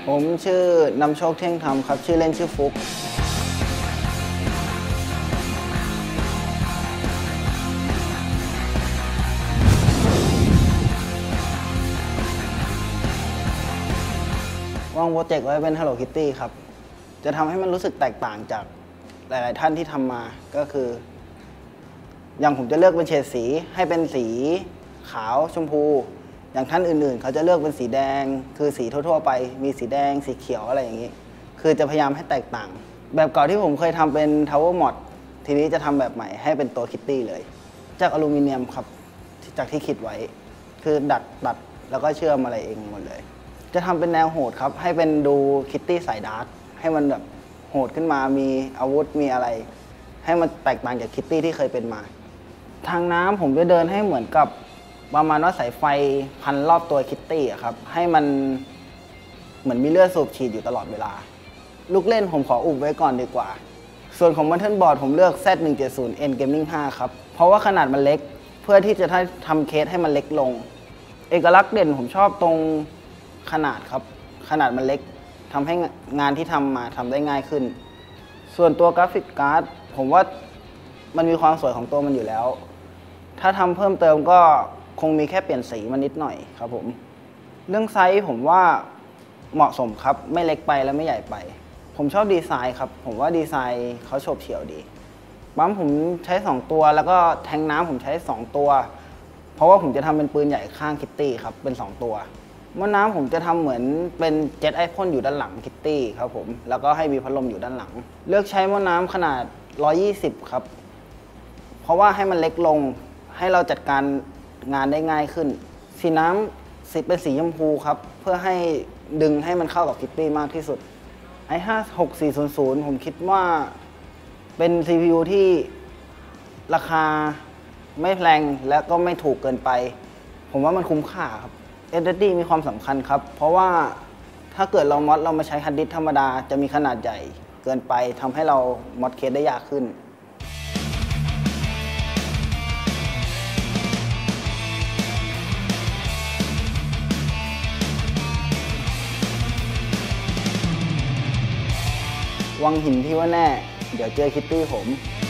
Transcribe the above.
ผมชื่อนำโชคเที่ยงธรรมครับชื่อเล่นชื่อฟุกวางโปรเจกต์ไว้เป็น Hello Kitty ครับจะทำให้มันรู้สึกแตกต่างจากหลายๆท่านที่ทำมาก็คืออย่างผมจะเลือกเป็นเฉดสีให้เป็นสีขาวชมพูอย่างท่านอื่นๆเขาจะเลือกเป็นสีแดงคือสีทั่วๆไปมีสีแดงสีเขียวอะไรอย่างนี้คือจะพยายามให้แตกต่างแบบเก่าที่ผมเคยทำเป็น Tower Mod ทีนี้จะทำแบบใหม่ให้เป็นตัวคิตตี้เลยจากอลูมิเนียมครับจากที่คิดไว้คือดัดแล้วก็เชื่อมอะไรเองหมดเลยจะทำเป็นแนวโหดครับให้เป็นดูคิตตี้สายดาร์กให้มันแบบโหดขึ้นมามีอาวุธมีอะไรให้มันแตกต่างจากคิตตี้ที่เคยเป็นมาทางน้ำผมจะเดินให้เหมือนกับประมาณว่าสายไฟพันรอบตัวคิตตี้ครับให้มันเหมือนมีเลือดสูบฉีดอยู่ตลอดเวลาลูกเล่นผมขออุบไว้ก่อนดีกว่าส่วนของบันเทิลบอร์ดผมเลือก Z170N Gaming 5 ครับเพราะว่าขนาดมันเล็กเพื่อที่จะทำเคสให้มันเล็กลงเอกลักษณ์เด่นผมชอบตรงขนาดครับขนาดมันเล็กทำให้งานที่ทำมาทำได้ง่ายขึ้นส่วนตัวกราฟิกการ์ดผมว่ามันมีความสวยของตัวมันอยู่แล้วถ้าทำเพิ่มเติมก็คงมีแค่เปลี่ยนสีมานิดหน่อยครับผมเรื่องไซส์ผมว่าเหมาะสมครับไม่เล็กไปและไม่ใหญ่ไปผมชอบดีไซน์ครับผมว่าดีไซน์เขาโฉบเฉี่ยวดีปั๊มผมใช้2ตัวแล้วก็แทงน้ำผมใช้2ตัวเพราะว่าผมจะทำเป็นปืนใหญ่ข้างคิตตี้ครับเป็น2ตัวหม้อน้ำผมจะทำเหมือนเป็นเจ็ตไอพ่นอยู่ด้านหลังคิตตี้ครับผมแล้วก็ให้มีพัดลมอยู่ด้านหลังเลือกใช้หม้อน้ำขนาด120ครับเพราะว่าให้มันเล็กลงให้เราจัดการงานได้ง่ายขึ้นสีน้ำเป็นสีชมพูครับเพื่อให้ดึงให้มันเข้ากับคิตตี้มากที่สุดi5-6400ผมคิดว่าเป็น CPU ที่ราคาไม่แพงและก็ไม่ถูกเกินไปผมว่ามันคุ้มค่าครับ SSD มีความสำคัญครับเพราะว่าถ้าเกิดเรามาใช้ฮาร์ดดิสก์ธรรมดาจะมีขนาดใหญ่เกินไปทำให้เรามอดเคสได้ยากขึ้นวังหินที่ว่าแน่เดี๋ยวเจอคิตตี้ผม